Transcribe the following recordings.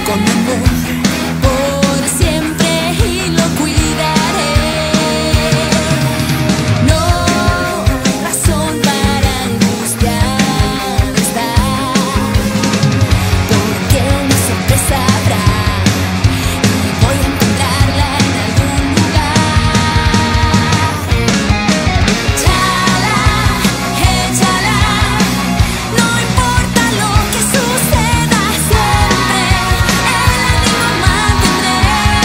con amor por siempre y lo cuidaré. No hay razón para angustiar estar, porque una sorpresa habrá y voy a encontrarla en algún lugar. Chala, échala, no importa lo que suceda, siempre el ánimo mantendré.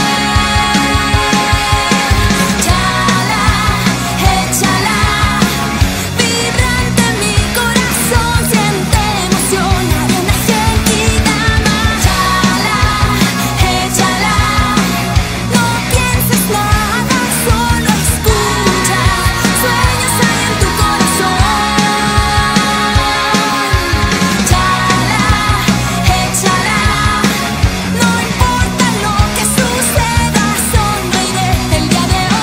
Chala, échala, vibrante mi corazón siente emoción, arena sentida más. Chala, échala, no pienses nada, solo escucha, sueños hay en tu corazón. Chala, échala, no importa lo que suceda, sonreiré el día de hoy.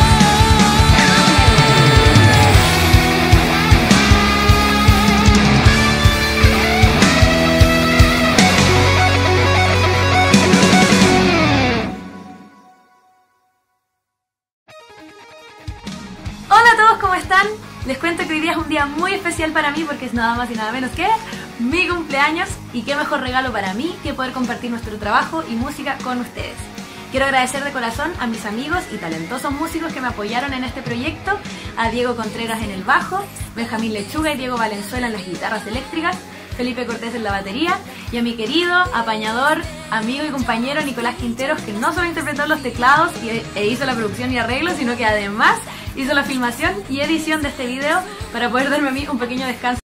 Hola a todos, ¿cómo están? Les cuento que hoy día es un día muy especial para mí porque es nada más y nada menos que mi cumpleaños, y qué mejor regalo para mí que poder compartir nuestro trabajo y música con ustedes. Quiero agradecer de corazón a mis amigos y talentosos músicos que me apoyaron en este proyecto, a Diego Contreras en el bajo, Benjamín Lechuga y Diego Valenzuela en las guitarras eléctricas, Felipe Cortés en la batería, y a mi querido, apañador, amigo y compañero Nicolás Quinteros, que no solo interpretó los teclados e hizo la producción y arreglo, sino que además hizo la filmación y edición de este video para poder darme a mí un pequeño descanso